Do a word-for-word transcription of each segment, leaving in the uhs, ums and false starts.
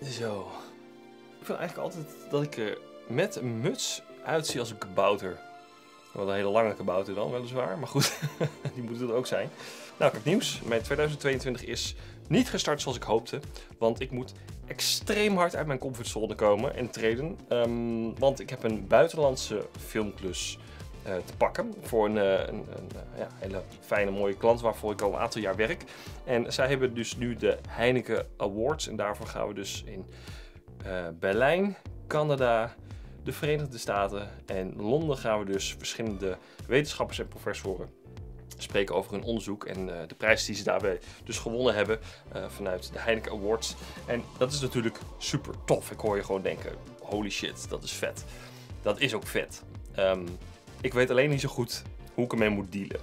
Zo. Ik vind eigenlijk altijd dat ik er met een muts uitzie als een kabouter. Wel een hele lange kabouter dan, weliswaar. Maar goed, die moet er ook zijn. Nou, ik heb nieuws. Mijn tweeduizend tweeëntwintig is niet gestart zoals ik hoopte. Want ik moet extreem hard uit mijn comfortzone komen en treden. Um, want ik heb een buitenlandse filmklus uh, te pakken. Voor een, uh, een, een uh, ja, hele fijne, mooie klant waarvoor ik al een aantal jaar werk. En zij hebben dus nu de Heineken Awards. En daarvoor gaan we dus in uh, Berlijn, Canada, de Verenigde Staten en Londen gaan we dus verschillende wetenschappers en professoren spreken over hun onderzoek en uh, de prijs die ze daarbij dus gewonnen hebben uh, vanuit de Heineken Awards. En dat is natuurlijk super tof. Ik hoor je gewoon denken, holy shit, dat is vet. Dat is ook vet. Um, ik weet alleen niet zo goed hoe ik ermee moet dealen.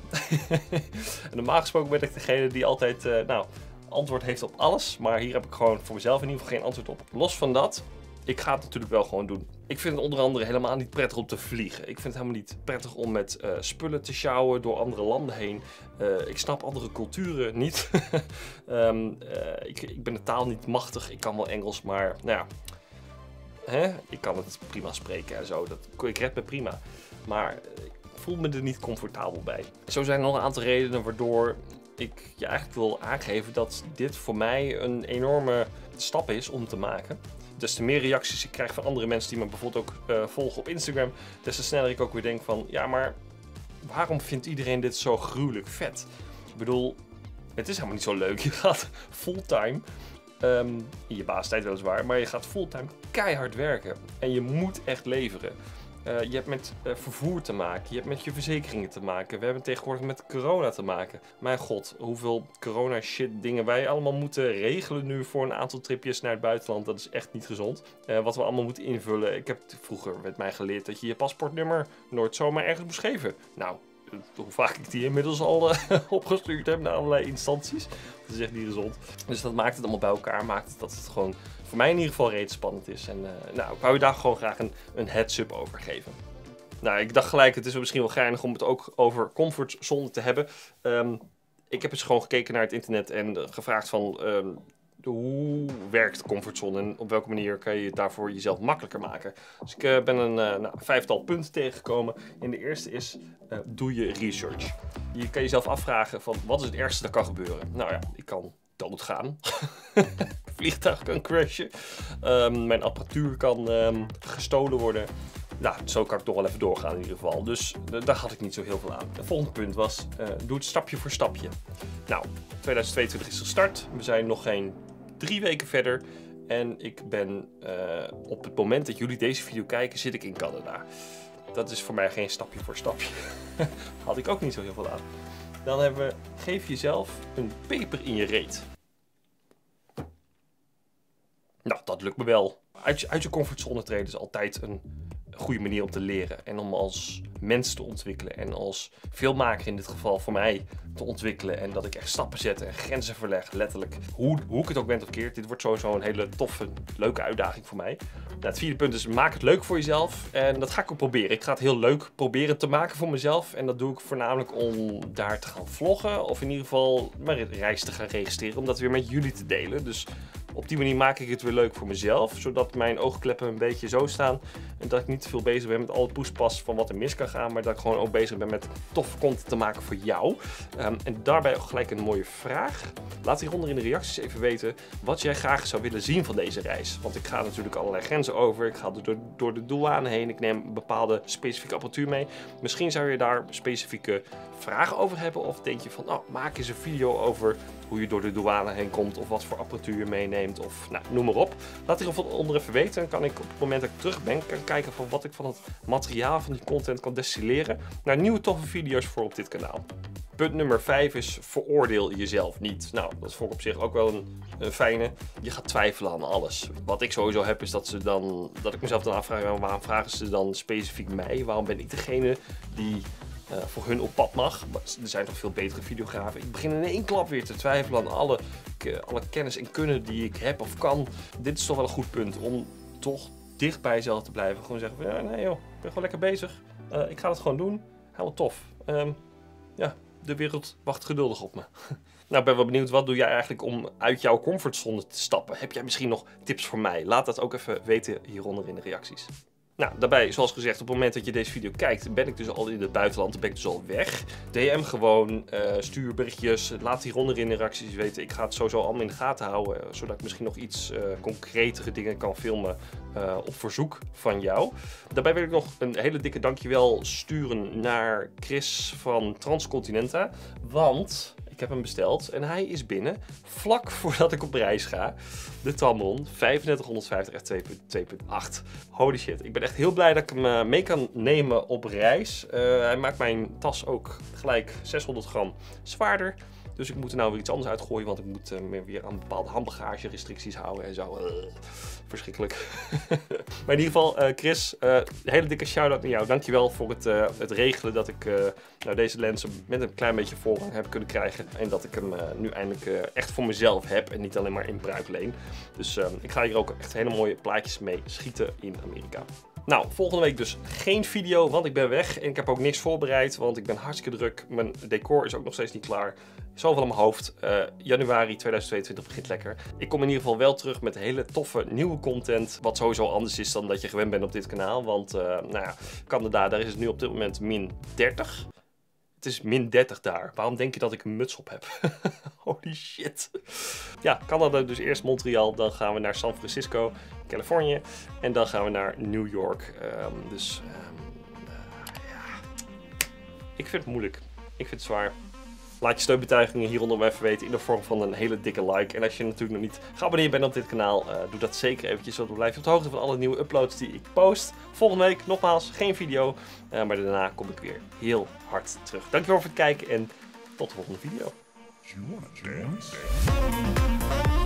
En normaal gesproken ben ik degene die altijd uh, nou, antwoord heeft op alles. Maar hier heb ik gewoon voor mezelf in ieder geval geen antwoord op. Los van dat, ik ga het natuurlijk wel gewoon doen. Ik vind het onder andere helemaal niet prettig om te vliegen. Ik vind het helemaal niet prettig om met uh, spullen te sjouwen door andere landen heen. Uh, ik snap andere culturen niet. um, uh, ik, ik ben de taal niet machtig. Ik kan wel Engels, maar nou ja, hè? Ik kan het prima spreken en zo. Dat, ik red me prima. Maar uh, ik voel me er niet comfortabel bij. Zo zijn er nog een aantal redenen waardoor ik je eigenlijk wil aangeven dat dit voor mij een enorme stap is om te maken. Des te meer reacties ik krijg van andere mensen die me bijvoorbeeld ook uh, volgen op Instagram, des te sneller ik ook weer denk van, ja, maar waarom vindt iedereen dit zo gruwelijk vet? Ik bedoel, het is helemaal niet zo leuk. Je gaat fulltime, um, in je baastijd weliswaar, maar je gaat fulltime keihard werken. En je moet echt leveren. Uh, je hebt met uh, vervoer te maken, je hebt met je verzekeringen te maken. We hebben tegenwoordig met corona te maken. Mijn god, hoeveel corona shit dingen wij allemaal moeten regelen nu voor een aantal tripjes naar het buitenland. Dat is echt niet gezond. Uh, wat we allemaal moeten invullen. Ik heb vroeger met mij geleerd dat je je paspoortnummer nooit zomaar ergens moest geven. Nou, hoe vaak ik die inmiddels al uh, opgestuurd heb naar allerlei instanties. Dat is echt niet gezond. Dus dat maakt het allemaal bij elkaar. Maakt het dat het gewoon voor mij in ieder geval reeds spannend is. En uh, nou, ik wou je daar gewoon graag een, een heads-up over geven. Nou, ik dacht gelijk, het is misschien wel geinig om het ook over comfortzone te hebben. Um, ik heb eens gewoon gekeken naar het internet en uh, gevraagd van um, hoe werkt comfortzone en op welke manier kan je het daarvoor jezelf makkelijker maken. Dus ik uh, ben een uh, nou, vijftal punten tegengekomen. En de eerste is, uh, doe je research. Je kan jezelf afvragen van, wat is het ergste dat kan gebeuren? Nou ja, ik kan doodgaan. Vliegtuig kan crashen. Um, mijn apparatuur kan um, gestolen worden. Nou, zo kan ik toch wel even doorgaan in ieder geval. Dus uh, daar had ik niet zo heel veel aan. Het volgende punt was, uh, doe het stapje voor stapje. Nou, tweeduizend tweeëntwintig is gestart. We zijn nog geen drie weken verder. En ik ben uh, op het moment dat jullie deze video kijken, zit ik in Canada. Dat is voor mij geen stapje voor stapje. Had ik ook niet zo heel veel aan. Dan hebben we, geef jezelf een peper in je reet. Nou, dat lukt me wel. Uit je, uit je comfortzone treden is altijd een goede manier om te leren. En om als mens te ontwikkelen. En als filmmaker in dit geval voor mij te ontwikkelen. En dat ik echt stappen zet en grenzen verleg. Letterlijk. Hoe, hoe ik het ook ben of keert. Dit wordt sowieso een hele toffe, leuke uitdaging voor mij. Nou, het vierde punt is, maak het leuk voor jezelf. En dat ga ik ook proberen. Ik ga het heel leuk proberen te maken voor mezelf. En dat doe ik voornamelijk om daar te gaan vloggen. Of in ieder geval mijn reis te gaan registreren. Om dat weer met jullie te delen. Dus op die manier maak ik het weer leuk voor mezelf. Zodat mijn oogkleppen een beetje zo staan. En dat ik niet te veel bezig ben met al het poespas van wat er mis kan gaan. Maar dat ik gewoon ook bezig ben met toffe content te maken voor jou. Um, en daarbij ook gelijk een mooie vraag. Laat hieronder in de reacties even weten wat jij graag zou willen zien van deze reis. Want ik ga natuurlijk allerlei grenzen over. Ik ga door, door de douane heen. Ik neem bepaalde specifieke apparatuur mee. Misschien zou je daar specifieke vragen over hebben. Of denk je van, oh, maak eens een video over hoe je door de douane heen komt. Of wat voor apparatuur je meeneemt. Of nou, noem maar op. Laat hieronder even weten. Dan kan ik op het moment dat ik terug ben, kan kijken van wat ik van het materiaal van die content kan destilleren naar nieuwe toffe video's voor op dit kanaal. Punt nummer vijf is, veroordeel jezelf niet. Nou, dat vond ik op zich ook wel een, een fijne. Je gaat twijfelen aan alles. Wat ik sowieso heb is dat, ze dan, dat ik mezelf dan afvraag, waarom vragen ze dan specifiek mij? Waarom ben ik degene die uh, voor hun op pad mag? Er zijn toch veel betere videografen. Ik begin in één klap weer te twijfelen aan alle, alle kennis en kunnen die ik heb of kan. Dit is toch wel een goed punt om toch dicht bij jezelf te blijven. Gewoon zeggen van, ja, nee joh, ik ben gewoon lekker bezig. Uh, ik ga het gewoon doen. Helemaal tof. Um, ja. de wereld wacht geduldig op me. Nou, ik ben wel benieuwd, wat doe jij eigenlijk om uit jouw comfortzone te stappen? Heb jij misschien nog tips voor mij? Laat dat ook even weten hieronder in de reacties. Nou, daarbij, zoals gezegd, op het moment dat je deze video kijkt, ben ik dus al in het buitenland, ben ik dus al weg. D M gewoon, uh, stuur berichtjes, laat hieronder in de reacties weten. Ik ga het sowieso allemaal in de gaten houden, uh, zodat ik misschien nog iets uh, concretere dingen kan filmen uh, op verzoek van jou. Daarbij wil ik nog een hele dikke dankjewel sturen naar Chris van Transcontinenta, want ik heb hem besteld en hij is binnen vlak voordat ik op reis ga. De Tamron vijfendertig honderdvijftig F twee punt acht. Holy shit, ik ben echt heel blij dat ik hem uh, mee kan nemen op reis. Uh, hij maakt mijn tas ook gelijk zeshonderd gram zwaarder. Dus ik moet er nou weer iets anders uitgooien, want ik moet uh, weer aan bepaalde handbagage restricties houden en zo. Uh, verschrikkelijk. Maar in ieder geval, uh, Chris, uh, een hele dikke shout-out naar jou. Dankjewel voor het, uh, het regelen dat ik uh, nou, deze lenzen met een klein beetje voorrang heb kunnen krijgen. En dat ik hem uh, nu eindelijk uh, echt voor mezelf heb en niet alleen maar in bruikleen. Dus uh, ik ga hier ook echt hele mooie plaatjes mee schieten in Amerika. Nou, volgende week dus geen video, want ik ben weg. En ik heb ook niks voorbereid, want ik ben hartstikke druk. Mijn decor is ook nog steeds niet klaar. Zoveel in mijn hoofd. Uh, januari tweeduizend tweeëntwintig begint lekker. Ik kom in ieder geval wel terug met hele toffe nieuwe content. Wat sowieso anders is dan dat je gewend bent op dit kanaal. Want, uh, nou ja, Canada, daar is het nu op dit moment min dertig. Het is min dertig daar. Waarom denk je dat ik een muts op heb? Holy shit. Ja, Canada dus eerst Montreal. Dan gaan we naar San Francisco, Californië. En dan gaan we naar New York. Um, dus um, uh, ja. Ik vind het moeilijk. Ik vind het zwaar. Laat je steunbetuigingen hieronder maar even weten in de vorm van een hele dikke like. En als je natuurlijk nog niet geabonneerd bent op dit kanaal, uh, doe dat zeker eventjes. Zodat we blijven op de hoogte van alle nieuwe uploads die ik post. Volgende week nogmaals geen video, uh, maar daarna kom ik weer heel hard terug. Dankjewel voor het kijken en tot de volgende video.